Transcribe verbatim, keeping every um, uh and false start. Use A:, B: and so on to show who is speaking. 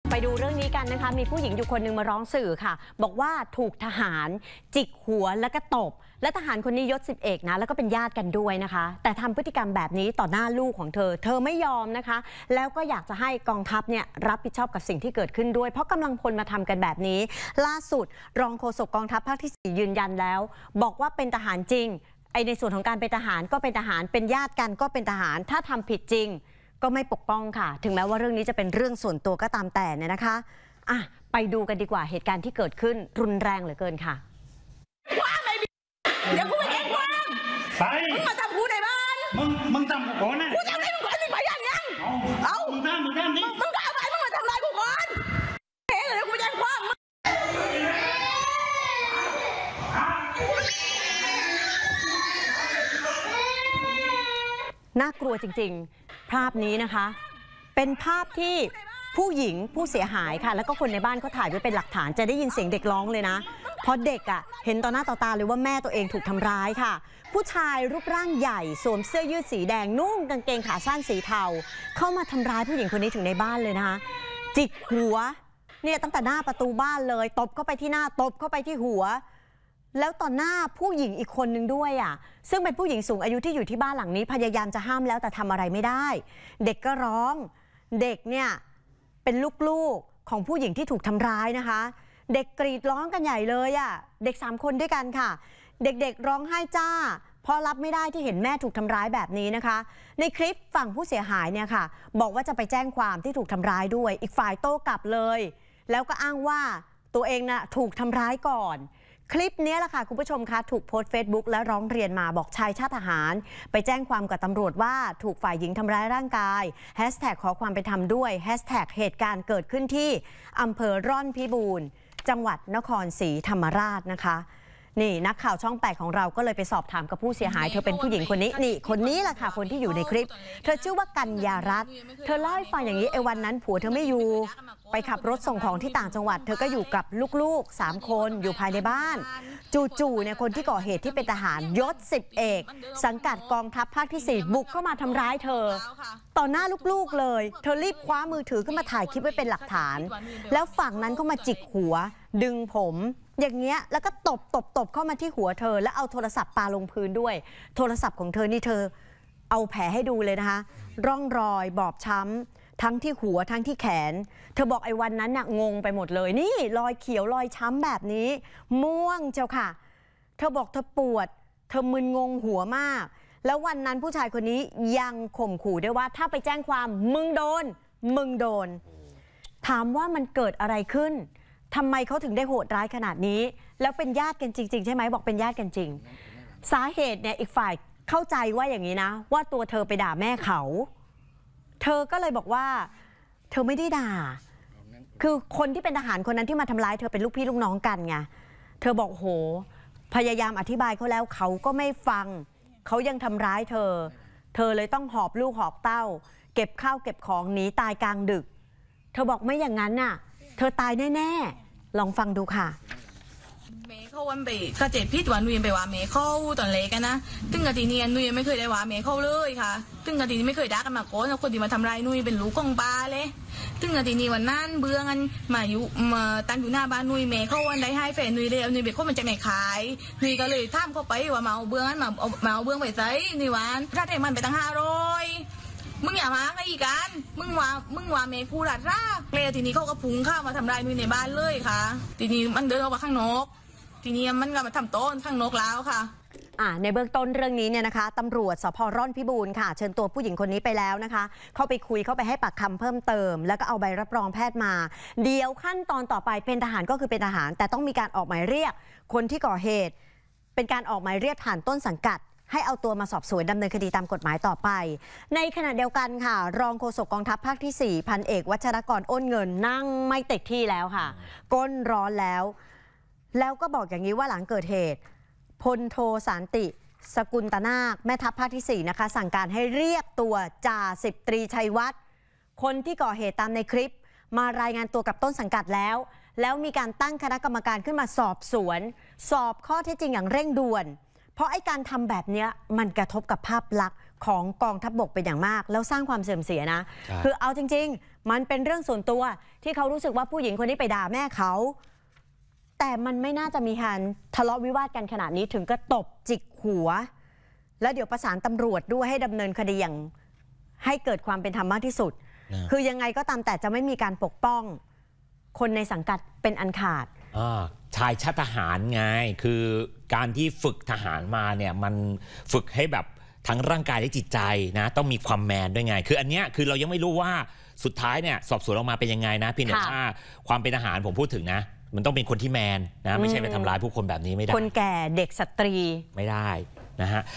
A: ไปดูเรื่องนี้กันนะคะมีผู้หญิงอยู่คนหนึ่งมาร้องสื่อค่ะบอกว่าถูกทหารจิกหัวแล้วก็ตบและทหารคนนี้ยศสิบเอกนะแล้วก็เป็นญาติกันด้วยนะคะแต่ทำพฤติกรรมแบบนี้ต่อหน้าลูกของเธอเธอไม่ยอมนะคะแล้วก็อยากจะให้กองทัพเนี่ยรับผิดชอบกับสิ่งที่เกิดขึ้นด้วยเพราะกำลังพลมาทำกันแบบนี้ล่าสุดรองโฆษกกองทัพภาคที่สี่ยืนยันแล้วบอกว่าเป็นทหารจริงไอในส่วนของการเป็นทหารก็เป็นทหารเป็นญาติกันก็เป็นทหารถ้าทำผิดจริงก็ไม่ปกป้องค่ะถึงแม้ว่าเรื่องนี้จะเป็นเรื่องส่วนตัวก็ตามแต่เนี่ยนะคะอ่ะไปดูกันดีกว่าเหตุการณ์ที่เกิดขึ้นรุนแรงเหลือเกินค่ะ
B: ว่าไงเดี๋ยวกูไปแจ้งความไปมึงมาทำกูในบ้านมึงมึงทำกูก่อนนะกูทำให้มึงก่อนมึงไปยังยังเอามึงทำมึงทำนี่มึงก็เอาไปมึงมาทำลายกูก่อนเฮ้ยเดี๋ยวกูแจ้งความ
A: น่ากลัวจริงๆภาพนี้นะคะเป็นภาพที่ผู้หญิงผู้เสียหายค่ะแล้วก็คนในบ้านเขาถ่ายไว้เป็นหลักฐานจะได้ยินเสียงเด็กร้องเลยนะเพราะเด็กอ่ะเห็นต่อหน้าต่อตาเลยว่าแม่ตัวเองถูกทำร้ายค่ะผู้ชายรูปร่างใหญ่สวมเสื้อยืดสีแดงนุ่งกางเกงขาสั้นสีเทาเข้ามาทำร้ายผู้หญิงคนนี้ถึงในบ้านเลยนะคะจิกหัวเนี่ยตั้งแต่หน้าประตูบ้านเลยตบเข้าไปที่หน้าตบเข้าไปที่หัวแล้วต่อหน้าผู้หญิงอีกคนนึงด้วยอ่ะซึ่งเป็นผู้หญิงสูงอายุที่อยู่ที่บ้านหลังนี้พยายามจะห้ามแล้วแต่ทำอะไรไม่ได้เด็กก็ร้องเด็กเนี่ยเป็นลูกๆของผู้หญิงที่ถูกทำร้ายนะคะเด็กกรีดร้องกันใหญ่เลยอ่ะเด็กสามคนด้วยกันค่ะเด็กๆร้องไห้จ้าเพราะรับไม่ได้ที่เห็นแม่ถูกทำร้ายแบบนี้นะคะในคลิปฝั่งผู้เสียหายเนี่ยค่ะบอกว่าจะไปแจ้งความที่ถูกทำร้ายด้วยอีกฝ่ายโต้กลับเลยแล้วก็อ้างว่าตัวเองน่ะถูกทำร้ายก่อนคลิปนี้แหละค่ะคุณผู้ชมคะถูกโพสต์ Facebook และร้องเรียนมาบอกชายชาติทหารไปแจ้งความกับตำรวจว่าถูกฝ่ายหญิงทำร้ายร่างกายแฮชแท็กขอความเป็นธรรมด้วยแฮชแท็กเหตุการณ์เกิดขึ้นที่อำเภอร่อนพิบูรณ์จังหวัดนครศรีธรรมราชนะคะนี่นักข่าวช่องแปดของเราก็เลยไปสอบถามกับผู้เสียหายเธอเป็นผู้หญิงคนนี้นี่คนนี้แหละค่ะคนที่อยู่ในคลิปเธอชื่อว่ากัญญารัตน์เธอเล่าให้ฟังอย่างนี้ไอ้วันนั้นผัวเธอไม่อยู่ไปขับรถส่งของที่ต่างจังหวัดเธอก็อยู่กับลูกๆสามคนอยู่ภายในบ้านจู่ๆเนี่ยคนที่ก่อเหตุที่เป็นทหารยศสิบเอกสังกัดกองทัพภาคที่สี่บุกเข้ามาทำร้ายเธอต่อหน้าลูกๆเลยเธอรีบคว้ามือถือขึ้นมาถ่ายคลิปไว้เป็นหลักฐานแล้วฝั่งนั้นก็มาจิกหัวดึงผมอย่างเงี้ยแล้วก็ตบตบตบเข้ามาที่หัวเธอแล้วเอาโทรศัพท์ปาลงพื้นด้วยโทรศัพท์ของเธอนี่เธอเอาแผลให้ดูเลยนะคะร่องรอยบอบช้ำทั้งที่หัวทั้งที่แขนเธอบอกไอ้วันนั้นน่ะงงไปหมดเลยนี่รอยเขียวรอยช้ำแบบนี้ม่วงเจ้าค่ะเธอบอกเธอปวดเธอมึนงงหัวมากแล้ววันนั้นผู้ชายคนนี้ยังข่มขู่ด้วยว่าถ้าไปแจ้งความมึงโดนมึงโดนถามว่ามันเกิดอะไรขึ้นทำไมเขาถึงได้โหดร้ายขนาดนี้แล้วเป็นญาติกันจริงๆใช่ไหมบอกเป็นญาติกันจริงสาเหตุเนี่ยอีกฝ่ายเข้าใจว่าอย่างนี้นะว่าตัวเธอไปด่าแม่เขาเธอก็เลยบอกว่าเธอไม่ได้ด่าคือคนที่เป็นทหารคนนั้นที่มาทำร้ายเธอเป็นลูกพี่ลูกน้องกันไงเธอบอกโหพยายามอธิบายเขาแล้วเขาก็ไม่ฟังเขายังทำร้ายเธอเธอเลยต้องหอบลูกหอบเต้าเก็บข้าวเก็บของหนีตายกลางดึกเธอบอกไม่อย่างนั้นน่ะเธอตายแน่ๆลองฟังดูค่ะ
C: เมย์เขาวันไปกระเจ็ดพิษวันนุยไปว่าเมย์เข้าตอนเล็กกันนะตึ้งกะทีนี้นุยไม่เคยได้ว่าเมย์เข้าเลยค่ะตึ้งกะทีนี้ไม่เคยด่ากันมาก่อนคนที่มาทำร้ายนุยเป็นลูกของป้าเลยตึ้งกะทีนี้วันนั้นเบื่อกันมาอยู่มาตั้งอยู่หน้าบ้านนุยเมย์เข้าวันได้ให้แฟนนุยเลยนุยไปเข้ามันจะไม่ขายนุยก็เลยท่ามเข้าไปว่ามาเอาเบื่อกันมาเอามาเอาเบื่อไปใส่นุยวันถ้าได้มันไปตั้งห้าร้อยมึงอย่ามาให้กันมึงว่ามึงว่าเมย์กูรัดร่าเลยทีนี้เขาก็พุ่งเข้ามาทำร้ายนุยในบ้านเลยค่ะทีนี้มันเดินออกมาข้างนอกทีนี้มันก็มาทำโต้นข้างนอกแล้วค่ะ
A: อ่าในเบื้องต้นเรื่องนี้เนี่ยนะคะตำรวจสภ.ร่อนพิบูรณ์ค่ะเชิญตัวผู้หญิงคนนี้ไปแล้วนะคะเข้าไปคุยเข้าไปให้ปากคำเพิ่มเติมแล้วก็เอาใบรับรองแพทย์มาเดี๋ยวขั้นตอนต่อไปเป็นทหารก็คือเป็นทหารแต่ต้องมีการออกหมายเรียกคนที่ก่อเหตุเป็นการออกหมายเรียกผ่านต้นสังกัดให้เอาตัวมาสอบสวนดำเนินคดีตามกฎหมายต่อไปในขณะเดียวกันค่ะรองโฆษกกองทัพภาคที่สี่พันเอกวัชรกรอ้นเงินนั่งไม่ติดที่แล้วค่ะก้นร้อนแล้วแล้วก็บอกอย่างนี้ว่าหลังเกิดเหตุพลโทสันติสกุลตนาคแม่ทัพภาคที่สี่นะคะสั่งการให้เรียกตัวจ่าสิบตรีชัยวัฒน์คนที่ก่อเหตุตามในคลิปมารายงานตัวกับต้นสังกัดแล้วแล้วมีการตั้งคณะกรรมการขึ้นมาสอบสวนสอบข้อเท็จจริงอย่างเร่งด่วนเพราะไอ้การทำแบบนี้มันกระทบกับภาพลักษณ์ของกองทัพบกเป็นอย่างมากแล้วสร้างความเสื่อมเสียนะคือเอาจริงๆมันเป็นเรื่องส่วนตัวที่เขารู้สึกว่าผู้หญิงคนนี้ไปด่าแม่เขาแต่มันไม่น่าจะมีการทะเลาะวิวาทกันขนาดนี้ถึงกระตบจิกหัวแล้วเดี๋ยวประสานตำรวจด้วยให้ดำเนินคดีอย่างให้เกิดความเป็นธรรมมากที่สุดคือยังไงก็ตามแต่จะไม่มีการปกป้องคนในสังกัดเป็นอันขาด
D: ชายชาติทหารไงคือการที่ฝึกทหารมาเนี่ยมันฝึกให้แบบทั้งร่างกายและจิตใจนะต้องมีความแมนด้วยไงคืออันเนี้ยคือเรายังไม่รู้ว่าสุดท้ายเนี่ยสอบสวนออกมาเป็นยังไงนะพี่เนี่ยว่าความเป็นทหารผมพูดถึงนะมันต้องเป็นคนที่แมนนะไม่ใช่ไปทำร้ายผู้คนแบบนี้ไม่ได้
A: คนแก่เด็กสตรี
D: ไม่ได้นะฮะ